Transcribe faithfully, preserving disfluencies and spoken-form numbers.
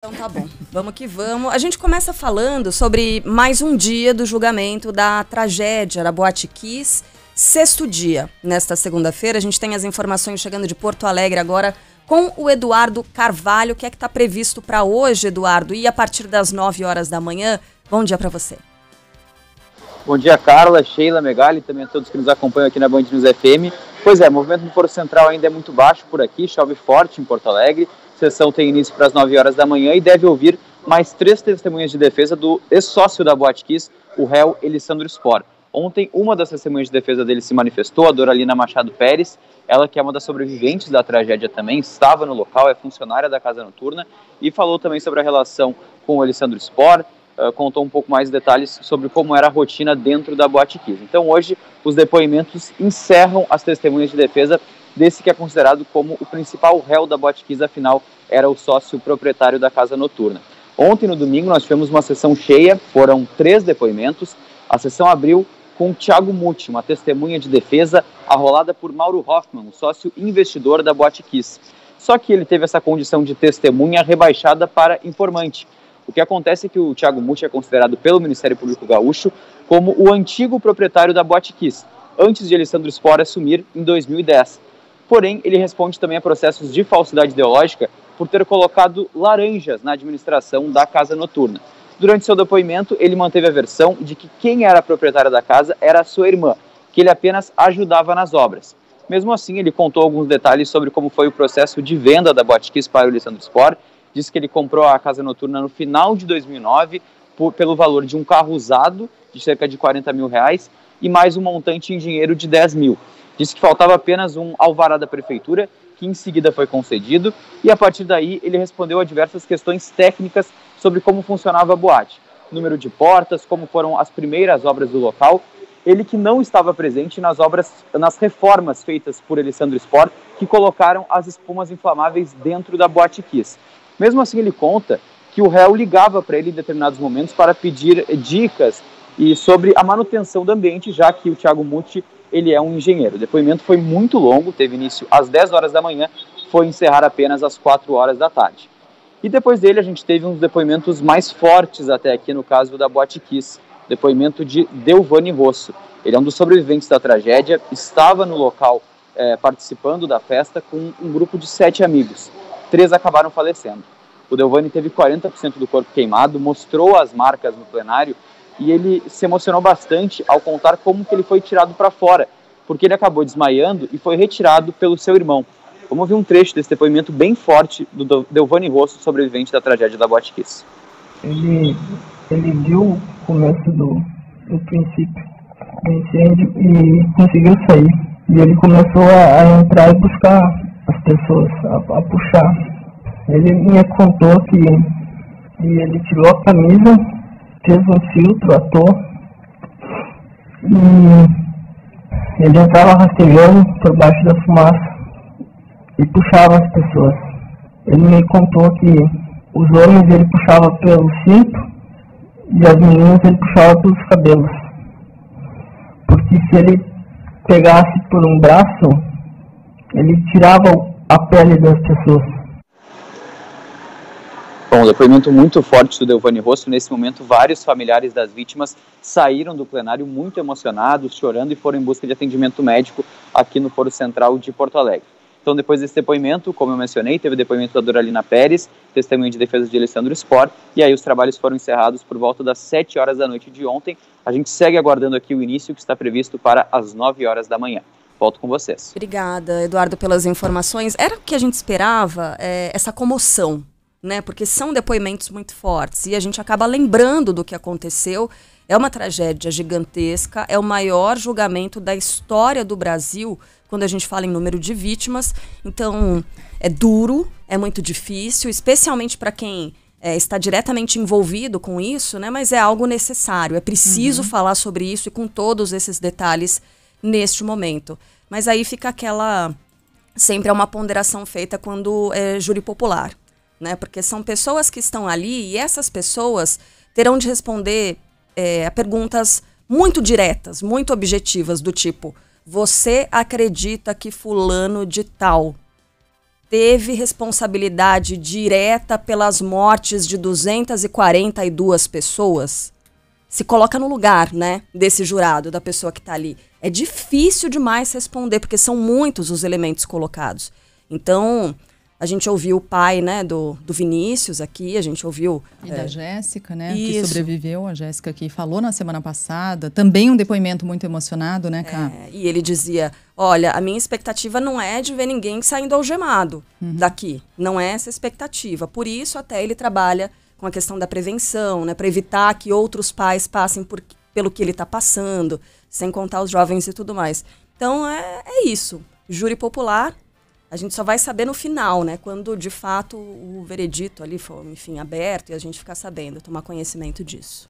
Então tá bom, vamos que vamos. A gente começa falando sobre mais um dia do julgamento da tragédia da Boate Kiss. Sexto dia, nesta segunda-feira. A gente tem as informações chegando de Porto Alegre agora com o Eduardo Carvalho. O que é que está previsto para hoje, Eduardo? E a partir das nove horas da manhã, bom dia para você. Bom dia, Carla, Sheila, Megali, também a todos que nos acompanham aqui na Band News F M. Pois é, o movimento no Foro Central ainda é muito baixo por aqui, chove forte em Porto Alegre. A sessão tem início para as nove horas da manhã e deve ouvir mais três testemunhas de defesa do ex-sócio da Boate Kiss, o réu Elisandro Spor. Ontem, uma das testemunhas de defesa dele se manifestou, a Doralina Machado Pérez, ela que é uma das sobreviventes da tragédia também, estava no local, é funcionária da Casa Noturna e falou também sobre a relação com o Elisandro Spor, uh, contou um pouco mais detalhes sobre como era a rotina dentro da Boate Kiss. Então hoje, os depoimentos encerram as testemunhas de defesa desse que é considerado como o principal réu da Boate Kiss, afinal era o sócio proprietário da Casa Noturna. Ontem, no domingo, nós tivemos uma sessão cheia, foram três depoimentos. A sessão abriu com o Thiago Mutti, uma testemunha de defesa arrolada por Mauro Hoffman, o sócio investidor da Boate Kiss. Só que ele teve essa condição de testemunha rebaixada para informante. O que acontece é que o Thiago Mutti é considerado pelo Ministério Público Gaúcho como o antigo proprietário da Boate Kiss, antes de Elisandro Spor assumir em dois mil e dez. Porém, ele responde também a processos de falsidade ideológica por ter colocado laranjas na administração da Casa Noturna. Durante seu depoimento, ele manteve a versão de que quem era a proprietária da casa era a sua irmã, que ele apenas ajudava nas obras. Mesmo assim, ele contou alguns detalhes sobre como foi o processo de venda da Boate Kiss para o Elisandro Spor. Disse que ele comprou a Casa Noturna no final de dois mil e nove por, pelo valor de um carro usado de cerca de quarenta mil reais e mais um montante em dinheiro de dez mil. Disse que faltava apenas um alvará da prefeitura, que em seguida foi concedido, e a partir daí ele respondeu a diversas questões técnicas sobre como funcionava a boate, número de portas, como foram as primeiras obras do local. Ele que não estava presente nas obras, nas reformas feitas por Elisandro Spor, que colocaram as espumas inflamáveis dentro da Boate Kiss. Mesmo assim, ele conta que o réu ligava para ele em determinados momentos para pedir dicas e sobre a manutenção do ambiente, já que o Thiago Mutti ele é um engenheiro. O depoimento foi muito longo, teve início às dez horas da manhã, foi encerrar apenas às quatro horas da tarde. E depois dele a gente teve uns depoimentos mais fortes até aqui no caso da Boate Kiss, depoimento de Delvani Rosso. Ele é um dos sobreviventes da tragédia, estava no local é, participando da festa com um grupo de sete amigos. Três acabaram falecendo. O Delvani teve quarenta por cento do corpo queimado, mostrou as marcas no plenário e ele se emocionou bastante ao contar como que ele foi tirado para fora, porque ele acabou desmaiando e foi retirado pelo seu irmão. Vamos ouvir um trecho desse depoimento bem forte do Delvani Rosso, sobrevivente da tragédia da Boate Kiss. Ele, ele viu o começo do, do princípio do incêndio e conseguiu sair. E ele começou a, a entrar e buscar as pessoas, a, a puxar. Ele me contou que, que ele tirou a camisa, fez um filtro, ator, e ele estava rastejando por baixo da fumaça e puxava as pessoas. Ele me contou que os homens ele puxava pelo cinto e as meninas ele puxava pelos cabelos. Porque se ele pegasse por um braço, ele tirava a pele das pessoas. Bom, um depoimento muito forte do Delvani Rosso. Nesse momento, vários familiares das vítimas saíram do plenário muito emocionados, chorando e foram em busca de atendimento médico aqui no Foro Central de Porto Alegre. Então, depois desse depoimento, como eu mencionei, teve o depoimento da Doralina Pérez, testemunha de defesa de Elisandro Spor, e aí os trabalhos foram encerrados por volta das sete horas da noite de ontem. A gente segue aguardando aqui o início, que está previsto para as nove horas da manhã. Volto com vocês. Obrigada, Eduardo, pelas informações. Era o que a gente esperava, é, essa comoção, né? Porque são depoimentos muito fortes e a gente acaba lembrando do que aconteceu. É uma tragédia gigantesca, é o maior julgamento da história do Brasil quando a gente fala em número de vítimas. Então, é duro, é muito difícil, especialmente para quem é, está diretamente envolvido com isso, né? Mas é algo necessário, é preciso uhum. falar sobre isso e com todos esses detalhes neste momento. Mas aí fica aquela... Sempre é uma ponderação feita quando é júri popular, né? Porque são pessoas que estão ali e essas pessoas terão de responder é, a perguntas muito diretas, muito objetivas, do tipo: você acredita que fulano de tal teve responsabilidade direta pelas mortes de duzentas e quarenta e duas pessoas? Se coloca no lugar, né, desse jurado, da pessoa que está ali. É difícil demais responder, porque são muitos os elementos colocados. Então, a gente ouviu o pai, né, do, do Vinícius aqui, a gente ouviu... E é, da Jéssica, né, isso. que sobreviveu, a Jéssica que falou na semana passada, também um depoimento muito emocionado, né, Cá? É, e ele dizia, olha, a minha expectativa não é de ver ninguém saindo algemado uhum. daqui, não é essa a expectativa. Por isso, até ele trabalha com a questão da prevenção, né, para evitar que outros pais passem por, pelo que ele está passando, sem contar os jovens e tudo mais. Então, é, é isso. Júri popular, a gente só vai saber no final, né, quando, de fato, o veredito ali for, enfim, aberto e a gente ficar sabendo, tomar conhecimento disso.